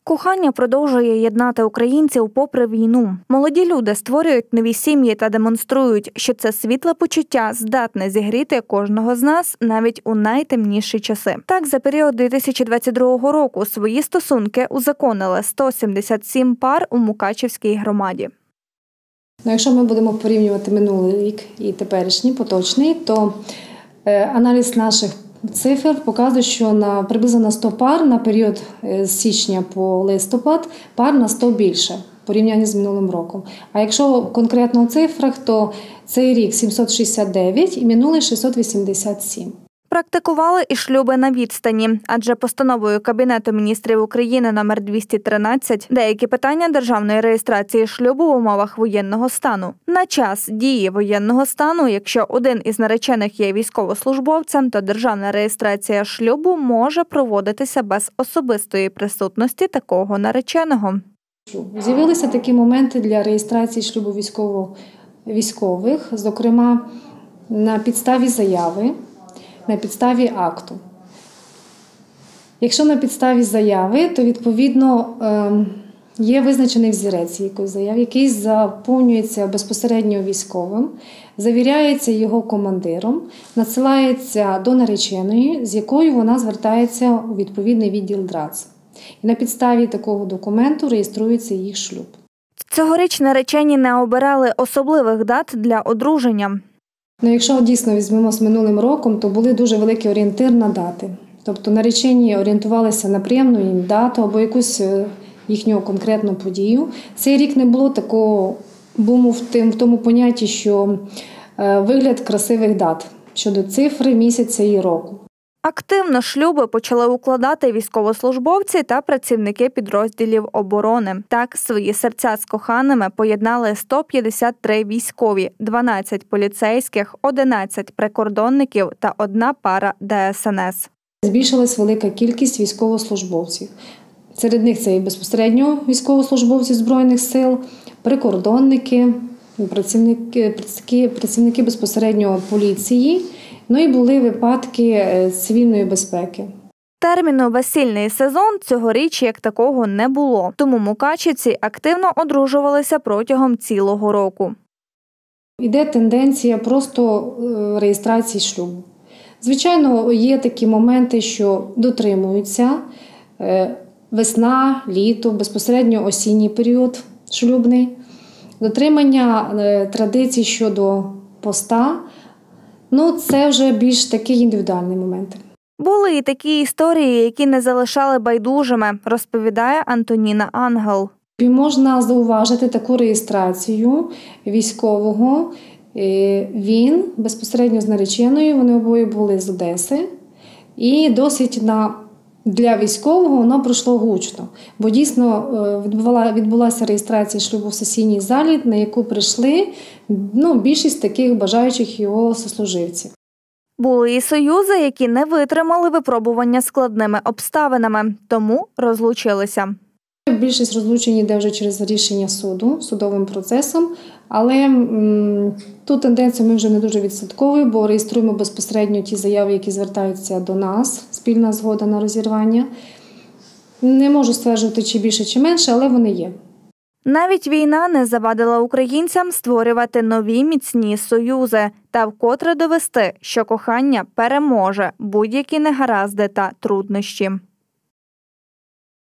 Кохання продовжує єднати українців попри війну. Молоді люди створюють нові сім'ї та демонструють, що це світле почуття здатне зігріти кожного з нас навіть у найтемніші часи. Так, за період 2022 року свої стосунки узаконили 177 пар у Мукачівській громаді. Якщо ми будемо порівнювати минулий рік і теперішній, поточний, то аналіз наших цифр показує, що приблизно на 100 пар на період з січня по листопад пар на 100 більше в порівнянні з минулим роком. А якщо конкретно у цифрах, то цей рік 769 і минулий 687. Практикували і шлюби на відстані, адже постановою Кабінету міністрів України номер 213 деякі питання державної реєстрації шлюбу в умовах воєнного стану. На час дії воєнного стану, якщо один із наречених є військовослужбовцем, то державна реєстрація шлюбу може проводитися без особистої присутності такого нареченого. З'явилися такі моменти для реєстрації шлюбу військових, зокрема на підставі заяви, на підставі акту. Якщо на підставі заяви, то відповідно є визначений взірець якоїсь заяви, який заповнюється безпосередньо військовим, завіряється його командиром, надсилається до нареченої, з якою вона звертається у відповідний відділ ДРАЦ. І на підставі такого документу реєструється їх шлюб. Цьогоріч наречені не обирали особливих дат для одруження. Якщо дійсно візьмемо з минулим роком, то були дуже великий орієнтир на дати. Тобто наречені орієнтувалися на приємну їм дату або якусь їхню конкретну подію. Цей рік не було такого буму в тому понятті, що вигляд красивих дат щодо цифри, місяця і року. Активно шлюби почали укладати військовослужбовці та працівники підрозділів оборони. Так, свої серця з коханими поєднали 153 військові, 12 поліцейських, 11 прикордонників та одна пара ДСНС. Збільшилась велика кількість військовослужбовців. Серед них це і безпосередньо військовослужбовці Збройних сил, прикордонники, працівники безпосередньо поліції. Ну і були випадки цивільної безпеки. Терміну «весільний сезон» цьогоріч як такого не було, тому мукачівці активно одружувалися протягом цілого року. Іде тенденція просто реєстрації шлюбу. Звичайно, є такі моменти, що дотримуються весна, літо, безпосередньо осінній період шлюбний, дотримання традицій щодо поста. Це вже більш такі індивідуальні моменти. Були і такі історії, які не залишали байдужими, розповідає Антоніна Ангел. Можна зауважити таку реєстрацію військового. Він безпосередньо з нареченою, вони обоє були з Одеси. І досить для військового воно пройшло гучно. Бо дійсно відбулася реєстрація шлюбу в сесійній залі, на яку прийшли більшість таких бажаючих його сослуживців. Були і союзи, які не витримали випробування складними обставинами, тому розлучилися. Більшість розлучень йде вже через рішення суду, судовим процесом, але ту тенденцію ми вже не дуже відслідковуємо, бо реєструємо безпосередньо ті заяви, які звертаються до нас, спільна згода на розірвання. Не можу стверджувати, чи більше, чи менше, але вони є. Навіть війна не завадила українцям створювати нові міцні союзи та вкотре довести, що кохання переможе будь-які негаразди та труднощі.